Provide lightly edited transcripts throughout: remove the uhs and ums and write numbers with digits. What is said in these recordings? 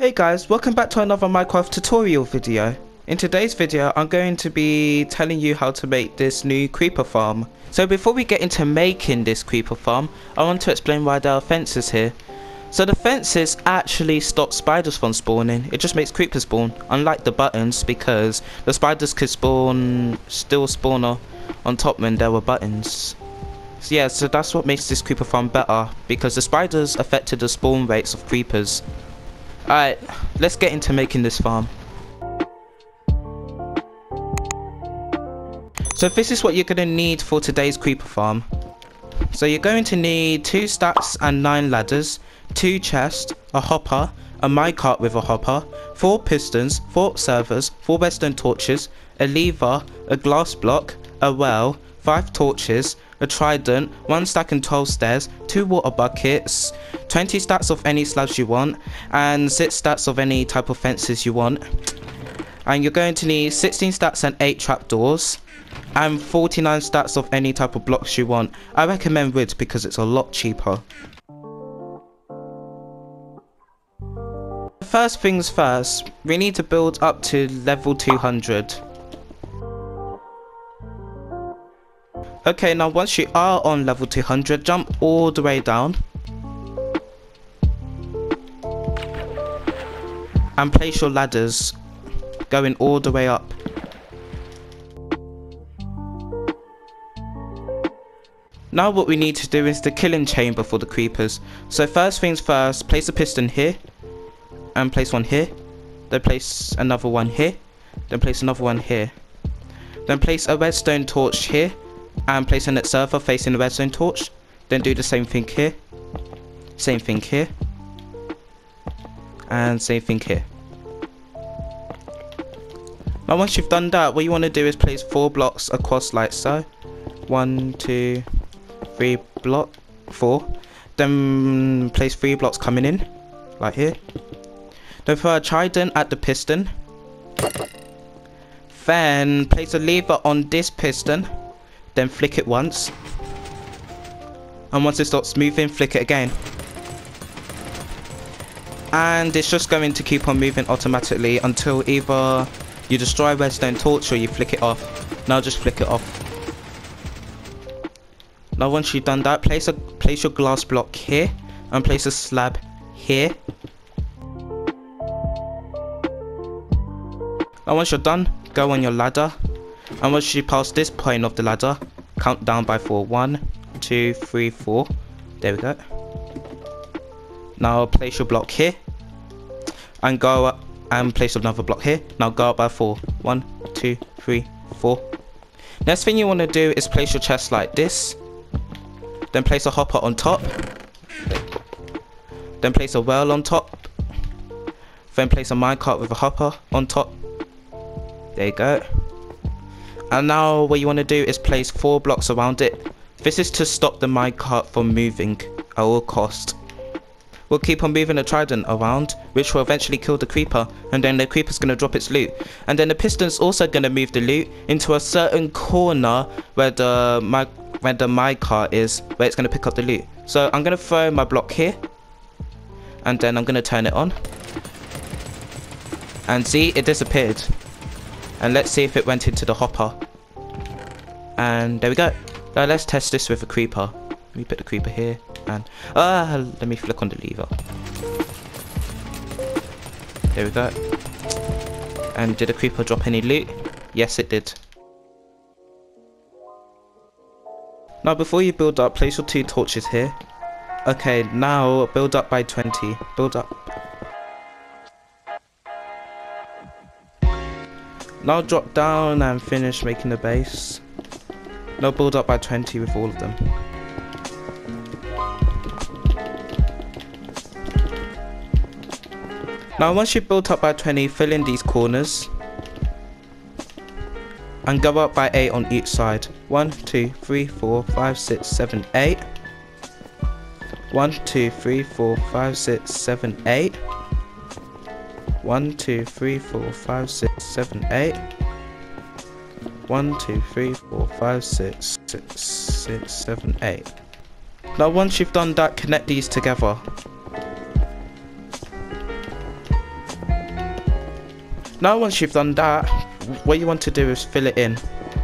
Hey guys, welcome back to another Minecraft tutorial video. In today's video, I'm going to be telling you how to make this new creeper farm. So before we get into making this creeper farm, I want to explain why there are fences here. So the fences actually stop spiders from spawning. It just makes creepers spawn, unlike the buttons, because the spiders could still spawn on top when there were buttons. So yeah, so that's what makes this creeper farm better, because the spiders affected the spawn rates of creepers. Alright, let's get into making this farm. So this is what you're going to need for today's creeper farm. So you're going to need 2 stacks and 9 ladders, 2 chests, a hopper, a minecart with a hopper, 4 pistons, 4 servers, 4 redstone torches, a lever, a glass block, a well, 5 torches, a trident, 1 stack and 12 stairs, 2 water buckets, 20 stacks of any slabs you want, and 6 stacks of any type of fences you want. And you're going to need 16 stacks and 8 trapdoors, and 49 stacks of any type of blocks you want. I recommend wood because it's a lot cheaper. First things first, we need to build up to level 200. Okay, now once you are on level 200, jump all the way down and place your ladders going all the way up. Now what we need to do is the killing chamber for the creepers. So first things first, place a piston here and place one here, then place another one here, then place another one here, then place a redstone torch here and place a net server facing the redstone torch. Then do the same thing here, same thing here, and same thing here. Now once you've done that, what you want to do is place 4 blocks across like so. 1, 2, 3 block, 4. Then place 3 blocks coming in, like here. Then throw a trident at the piston. Then place a lever on this piston. Then flick it once, and once it stops moving, flick it again, and it's just going to keep on moving automatically until either you destroy redstone torch or you flick it off. Now just flick it off. Now once you've done that, place your glass block here and place a slab here. Now once you're done, go on your ladder. And once you pass this point of the ladder, count down by 4. 1, 2, 3, 4. There we go. Now place your block here. And go up and place another block here. Now go up by 4. 1, 2, 3, 4. Next thing you want to do is place your chest like this. Then place a hopper on top. Then place a well on top. Then place a minecart with a hopper on top. There you go. And now what you want to do is place 4 blocks around it. This is to stop the minecart from moving at all cost. We'll keep on moving the trident around, which will eventually kill the creeper, and then the creeper's going to drop its loot. And then the piston's also going to move the loot into a certain corner where the minecart is, where it's going to pick up the loot. So I'm going to throw my block here, and then I'm going to turn it on. And see, it disappeared. And let's see if it went into the hopper. And there we go. Now let's test this with a creeper. Let me put the creeper here and let me flick on the lever. There we go. And did the creeper drop any loot? Yes, it did. Now before you build up, place your 2 torches here. Okay, now build up by 20. Build up. Now drop down and finish making the base. Now build up by 20 with all of them. Now once you've built up by 20, fill in these corners. And go up by 8 on each side. 1, 2, 3, 4, 5, 6, 7, 8. 1, 2, 3, 4, 5, 6, 7, 8. 1, 2, 3, 4, 5, 6, 7, 8. 1, 2, 3, 4, 5, 6, 7, 8. Now once you've done that, connect these together. Now once you've done that, what you want to do is fill it in.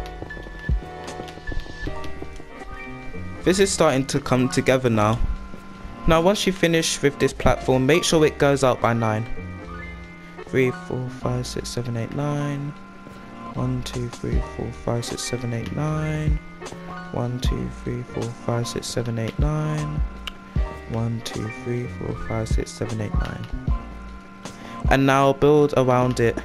This is starting to come together now. Now once you finish with this platform, make sure it goes out by 9. 3, 4, 5, 6, 7, 8, 9. 1, 2, 3, 4, 5, 6, 7, 8, 9. 1, 2, 3, 4, 5, 6, 7, 8, 9. 1, 2, 3, 4, 5, 6, 7, 8, 9. And now build around it.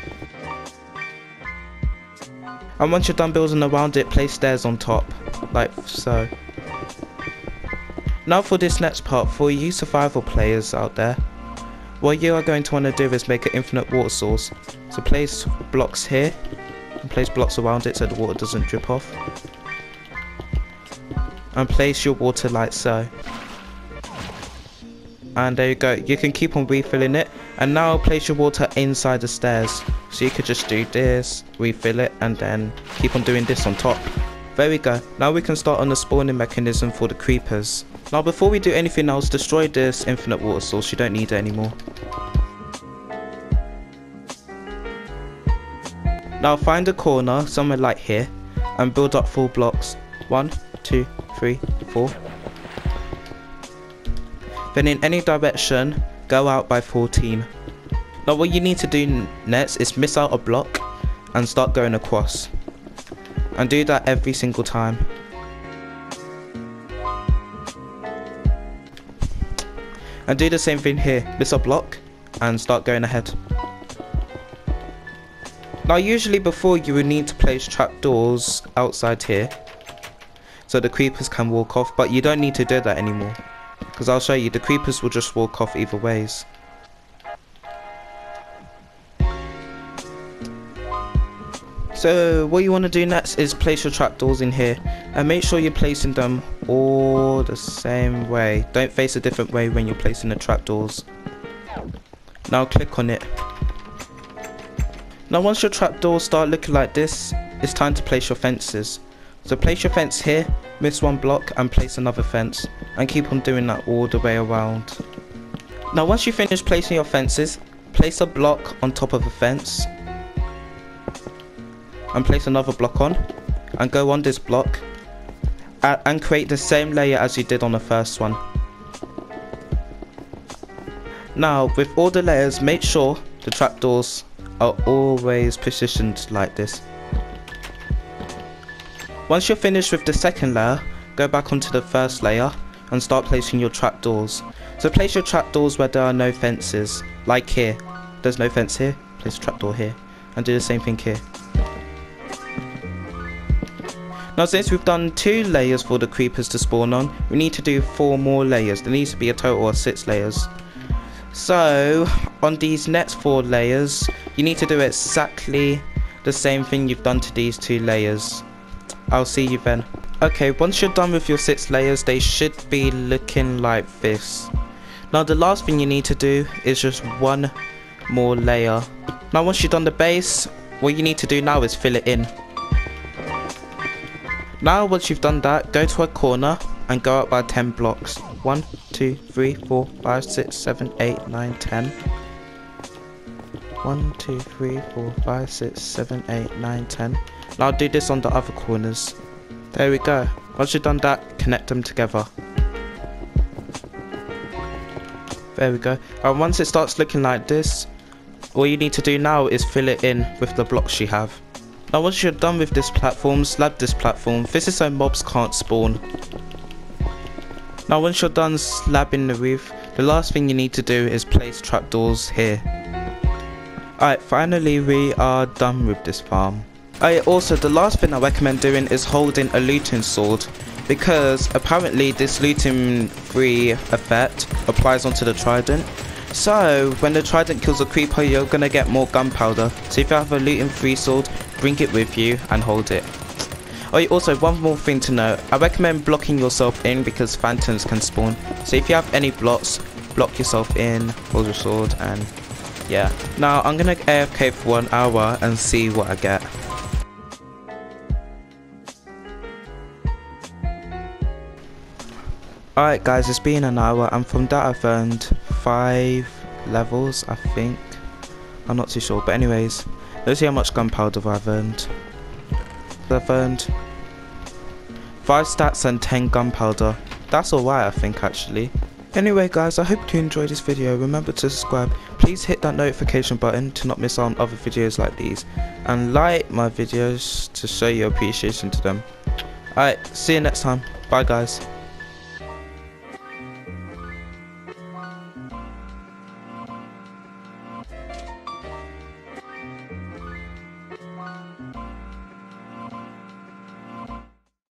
And once you're done building around it, place stairs on top, like so. Now for this next part, for you survival players out there, what you are going to want to do is make an infinite water source. So place blocks here, and place blocks around it so the water doesn't drip off. And place your water like so. And there you go, you can keep on refilling it. And now place your water inside the stairs. So you could just do this, refill it, and then keep on doing this on top. There we go, now we can start on the spawning mechanism for the creepers. Now before we do anything else, destroy this infinite water source, you don't need it anymore. Now find a corner, somewhere like here, and build up 4 blocks. 1, 2, 3, 4. Then in any direction, go out by 14. Now what you need to do next is miss out a block and start going across. And do that every single time. And do the same thing here, miss a block and start going ahead. Now usually before you would need to place trapdoors outside here so the creepers can walk off, but you don't need to do that anymore. Because I'll show you, the creepers will just walk off either ways. So what you want to do next is place your trapdoors in here. And make sure you're placing them all the same way. Don't face a different way when you're placing the trapdoors. Now click on it. Now once your trapdoors start looking like this, it's time to place your fences. So place your fence here, miss 1 block and place another fence, and keep on doing that all the way around. Now once you finish placing your fences, place a block on top of a fence and place another block on, and go on this block and create the same layer as you did on the first one. Now with all the layers, make sure the trapdoors are always positioned like this. Once you're finished with the second layer, go back onto the first layer and start placing your trapdoors. So place your trapdoors where there are no fences, like here. There's no fence here, place a trapdoor here, and do the same thing here. Now since we've done 2 layers for the creepers to spawn on, we need to do 4 more layers. There needs to be a total of 6 layers. So on these next 4 layers, you need to do exactly the same thing you've done to these 2 layers. I'll see you then. Okay, once you're done with your 6 layers, they should be looking like this. Now the last thing you need to do is just 1 more layer. Now once you've done the base, what you need to do now is fill it in. Now once you've done that, go to a corner and go up by 10 blocks. 1, 2, 3, 4, 5, 6, 7, 8, 9, 10. 1, 2, 3, 4, 5, 6, 7, 8, 9, 10. Now do this on the other corners. There we go. Once you've done that, connect them together. There we go. And once it starts looking like this, all you need to do now is fill it in with the blocks you have. Now once you're done with this platform, slab this platform. This is so mobs can't spawn. Now once you're done slabbing the roof, the last thing you need to do is place trapdoors here. Alright, finally we are done with this farm. Also, the last thing I recommend doing is holding a looting sword, because apparently this looting free effect applies onto the trident. So when the trident kills a creeper, you're gonna get more gunpowder. So if you have a looting free sword, bring it with you and hold it. Also, one more thing to note, I recommend blocking yourself in because phantoms can spawn. So if you have any blocks, block yourself in, hold your sword, and yeah. Now I'm gonna AFK for 1 hour and see what I get. Alright guys, it's been an hour and from that I've earned 5 levels, I think. I'm not too sure, but anyways, let's see how much gunpowder I've earned. I've earned 5 stacks and 10 gunpowder. That's alright, I think, actually. Anyway guys, I hope you enjoyed this video. Remember to subscribe. Please hit that notification button to not miss out on other videos like these, and like my videos to show your appreciation to them. Alright, see you next time. Bye guys.